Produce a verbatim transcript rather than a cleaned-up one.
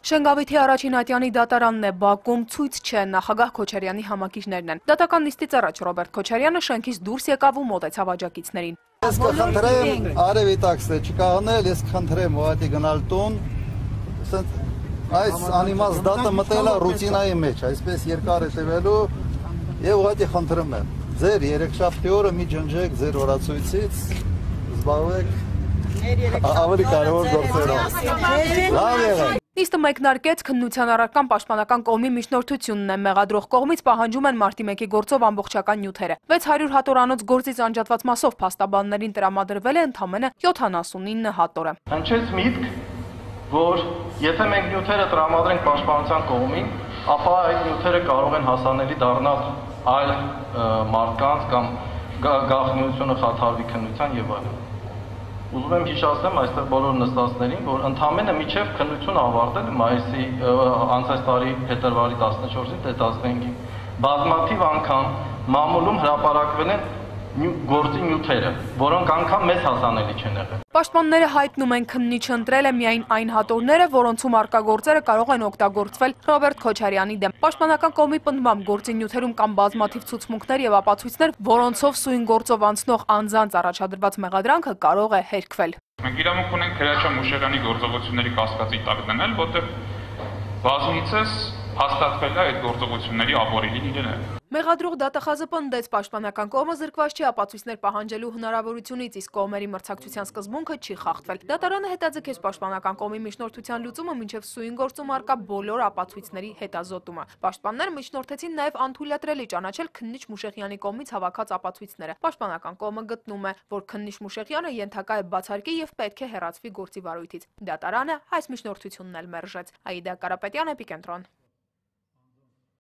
Շենգավիթի առաջին ատյանի դատարանն է Բաքում, ցույց չէ, նախագահ Քոչարյանի համակիչներն են։ Դատական նիստից առաջ Ռոբերտ Քոչարյանը շենքից դուրս եկավ ու մոտեցավ աջակիցներին։ Ես կխնդրեմ արևի տաքսը չկաղանել, ես կխնդրեմ ուղղակի գնալ տուն։ Այս անիմաց դատը մտել է ռուտինայի մեջ, այսպես երկար է տևելու եւ ուղղակի խնդրում եմ ձեր երեքշաբթի օրը մի ջնջեք ձեր օրացույցից, զբաղվեք ավելի կարևոր գործերով։ Լավ եղեք։ Նիստը մեկնարկեց քննության առարկան պաշտպանական կողմի միջնորդությունն է, մեղադրող կողմից պահանջում են մարտի մեկի գործով ամբողջական նյութերը։ վեց հարյուր հատորանոց գործից անջատված մասով փաստաբաններին տրամադրվել է ընդամենը յոթանասունինը հատորը։ Հնչեց միտք, որ եթե մենք նյութերը տրամադրենք պաշտպանության կողմին, ապա այդ նյութերը կարող են հասանելի դառնալ այլ մարդկանց կամ գաղտնիությունը խաթարվի քննության եւ այլն։ Ուզում եմ հիշեցնեմ այստեղ բոլոր նստածներին, որ ընդամենը միջև քննություն ավարտել մայիսի անցած տարի փետրվարի տասնչորսին դե տասնհինգին բազմաթիվ անգամ մամուլում հրապարակվել են գործի նյութերը, որոնք անգամ մեզ հասանելի չեն եղել։ Պաշտպանները հայտնում են քննիչը ընտրել է միայն այն հատորները, որոնցում առկա գործերը կարող են օգտագործվել Ռոբերտ Քոչարյանի դեմ։ Պաշտպանական կողմի պնդմամբ գործի նյութերում կան բազմաթիվ ցուցմունքներ եւ ապացույցներ, որոնցով սույն գործով անցնող անձանց առաջադրված մեղադրանքը կարող է հերքվել։ Մենք իրավունք ունենք Քրաչյա Մուշեղյանի գործողությունների կասկածի տակ դնել, որտեղ բազմիցս հաստատվել է այդ գործողությունների ապօրինին իրեն է։ Մեղադրող դատախազը պնդեց պաշտպանական կողմը զրկված չի ապացույցներ պահանջելու հնարավորությունից, իսկ կողմերի մրցակցության սկզբունքը չի խախտվել։ Դատարանը հետաձգեց պաշտպանական կողմի միջնորդության լուծումը մինչև սույն գործում առկա բոլոր ապացույցների հետազոտումը։ Պաշտպանները միջնորդեցին նաև անթույլատրելի ճանաչել քննիչ Մուշեղյանի կողմից հավաքած ապացույցները։ Պաշտպանական կողմը գտնում է, որ քննիչ Մուշեղյանը ենթակա է բացարկի եւ պետք է հեռացվի գործի վարույթից։ Դատարանը այս միջնորդությունն էլ մերժեց։ Աիդա Կարապետյան, Էպիկենտրոն։